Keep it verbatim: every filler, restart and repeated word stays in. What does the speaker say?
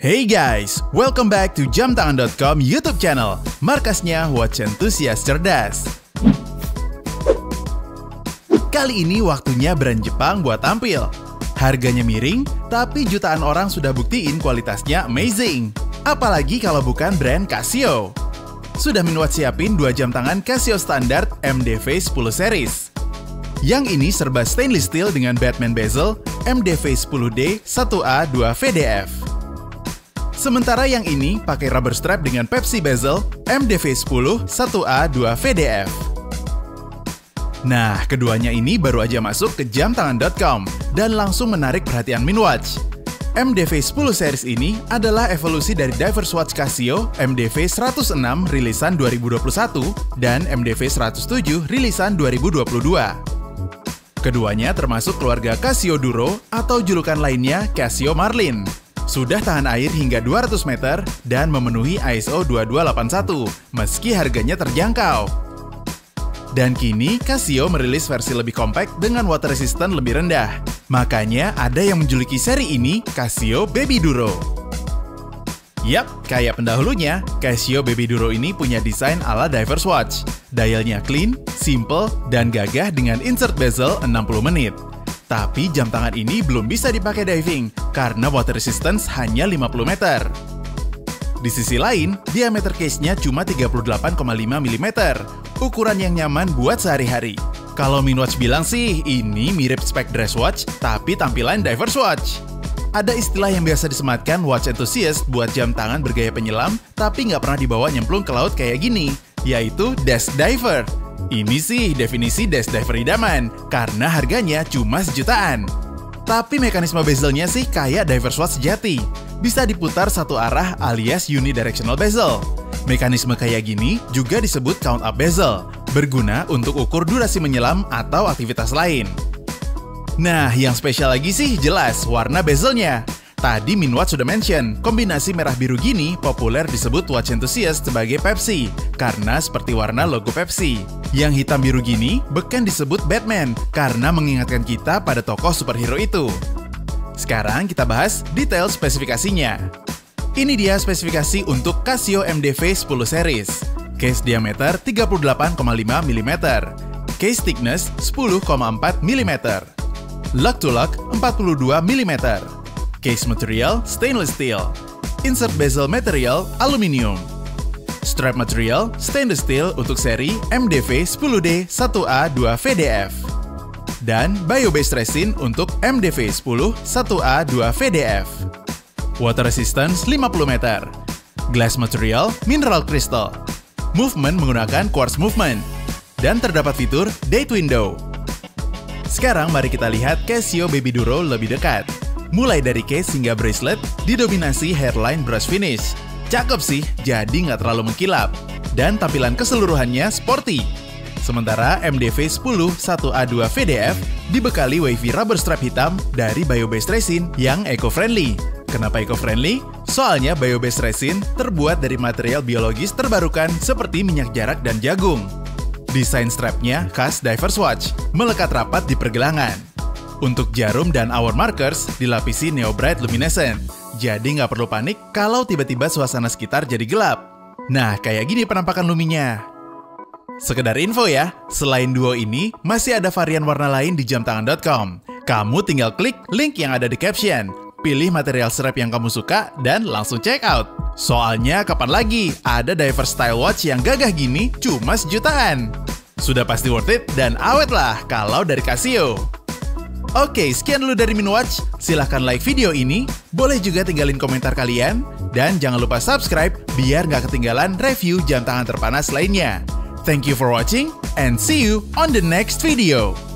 Hey guys, welcome back to jam tangan dot com YouTube channel, markasnya watch enthusiast cerdas. Kali ini waktunya brand Jepang buat tampil. Harganya miring, tapi jutaan orang sudah buktiin kualitasnya amazing. Apalagi kalau bukan brand Casio. Sudah Minwatch siapin dua jam tangan Casio standar M D V sepuluh series. Yang ini serba stainless steel dengan Batman bezel M D V sepuluh D satu A dua V D F. Sementara yang ini pakai rubber strap dengan Pepsi bezel M D V sepuluh satu A dua V D F. Nah, keduanya ini baru aja masuk ke jam tangan dot com dan langsung menarik perhatian Minwatch. M D V sepuluh series ini adalah evolusi dari Divers Watch Casio M D V seratus enam rilisan dua ribu dua puluh satu dan M D V seratus tujuh rilisan dua ribu dua puluh dua. Keduanya termasuk keluarga Casio Duro atau julukan lainnya Casio Marlin. Sudah tahan air hingga dua ratus meter dan memenuhi I S O dua dua delapan satu, meski harganya terjangkau. Dan kini Casio merilis versi lebih kompak dengan water resistant lebih rendah. Makanya ada yang menjuluki seri ini Casio Baby Duro. Yap, kayak pendahulunya, Casio Baby Duro ini punya desain ala Divers Watch. Dialnya clean, simple, dan gagah dengan insert bezel enam puluh menit. Tapi jam tangan ini belum bisa dipakai diving karena water resistance hanya lima puluh meter. Di sisi lain, diameter case-nya cuma tiga puluh delapan koma lima milimeter, ukuran yang nyaman buat sehari-hari. Kalau Minwatch bilang sih, ini mirip spek dress watch, tapi tampilan divers watch. Ada istilah yang biasa disematkan watch enthusiast buat jam tangan bergaya penyelam, tapi nggak pernah dibawa nyemplung ke laut kayak gini, yaitu desk diver. Ini sih definisi desk diver idaman, karena harganya cuma sejutaan. Tapi mekanisme bezelnya sih kayak divers watch sejati. Bisa diputar satu arah alias unidirectional bezel. Mekanisme kayak gini juga disebut count up bezel, berguna untuk ukur durasi menyelam atau aktivitas lain. Nah, yang spesial lagi sih jelas warna bezelnya. Tadi Minwatch sudah mention, kombinasi merah biru gini populer disebut watch enthusiast sebagai Pepsi, karena seperti warna logo Pepsi. Yang hitam biru gini beken disebut Batman, karena mengingatkan kita pada tokoh superhero itu. Sekarang kita bahas detail spesifikasinya. Ini dia spesifikasi untuk Casio M D V sepuluh series. Case diameter tiga puluh delapan koma lima milimeter, case thickness sepuluh koma empat milimeter, lock to lock empat puluh dua milimeter, case material stainless steel, insert bezel material aluminium, strap material stainless steel untuk seri M D V sepuluh D satu A dua V D F, dan bio-based resin untuk M D V sepuluh satu A dua V D F. Water resistance lima puluh meter, glass material mineral crystal, movement menggunakan quartz movement, dan terdapat fitur date window. Sekarang mari kita lihat Casio Baby Duro lebih dekat. Mulai dari case hingga bracelet didominasi hairline brush finish. Cakep sih, jadi nggak terlalu mengkilap. Dan tampilan keseluruhannya sporty. Sementara M D V sepuluh satu A dua V D F dibekali wavy rubber strap hitam dari bio-based resin yang eco-friendly. Kenapa eco-friendly? Soalnya bio-based resin terbuat dari material biologis terbarukan seperti minyak jarak dan jagung. Desain strapnya khas divers watch, melekat rapat di pergelangan. Untuk jarum dan hour markers dilapisi Neo Bright Luminescent, jadi nggak perlu panik kalau tiba-tiba suasana sekitar jadi gelap. Nah, kayak gini penampakan luminya. Sekedar info ya, selain duo ini, masih ada varian warna lain di jam tangan dot com. Kamu tinggal klik link yang ada di caption, pilih material strap yang kamu suka, dan langsung check out. Soalnya kapan lagi ada diver style watch yang gagah gini cuma sejutaan? Sudah pasti worth it dan awet lah kalau dari Casio. Oke, sekian dulu dari Minwatch. Silahkan like video ini, boleh juga tinggalin komentar kalian, dan jangan lupa subscribe biar nggak ketinggalan review jam tangan terpanas lainnya. Thank you for watching, and see you on the next video.